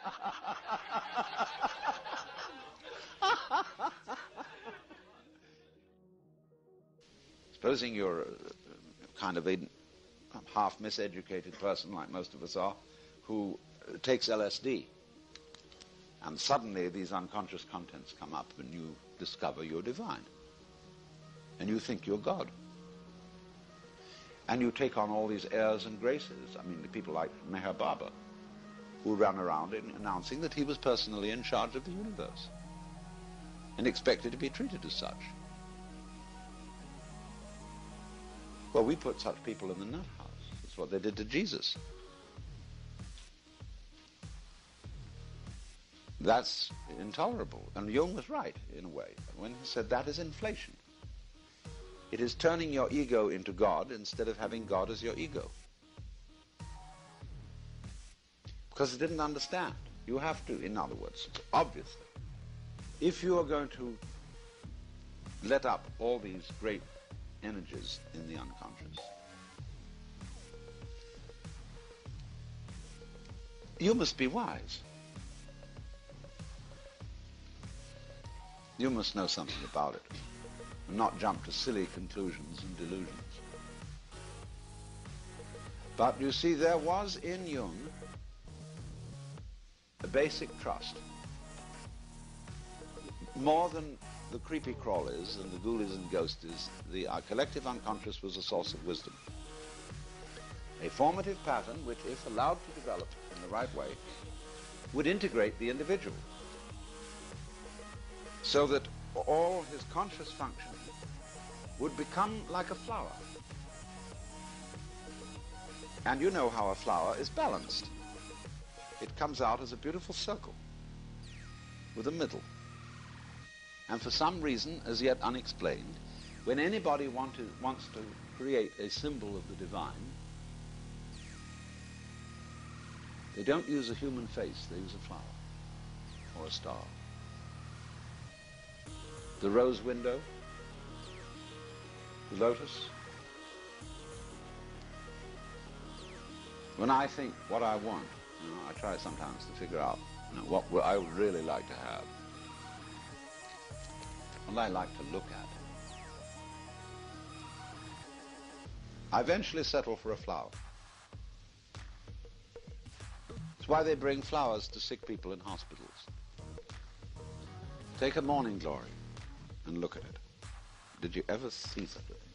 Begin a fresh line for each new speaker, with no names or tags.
Supposing you're a kind of a half miseducated person, like most of us are, who takes LSD, and suddenly these unconscious contents come up and you discover you're divine. And you think you're God. And you take on all these airs and graces. I mean, the people like Meher Baba, who ran around announcing that he was personally in charge of the universe and expected to be treated as such. Well, we put such people in the nut house. That's what they did to Jesus. That's intolerable. And Jung was right, in a way, when he said that is inflation. It is turning your ego into God instead of having God as your ego. Because it didn't understand. You have to, in other words, obviously. If you are going to let up all these great energies in the unconscious, you must be wise. You must know something about it, and not jump to silly conclusions and delusions. But you see, there was in Jung a basic trust. More than the creepy crawlies and the ghoulies and ghosties, our collective unconscious was a source of wisdom. A formative pattern which, if allowed to develop in the right way, would integrate the individual, so that all his conscious function would become like a flower. And you know how a flower is balanced. It comes out as a beautiful circle with a middle. And for some reason, as yet unexplained, when anybody wants to create a symbol of the divine, they don't use a human face, they use a flower or a star. The rose window, the lotus. When I think what I want, I try sometimes to figure out what I would really like to have, what I like to look at. I eventually settle for a flower. It's why they bring flowers to sick people in hospitals. Take a morning glory and look at it. Did you ever see such a thing?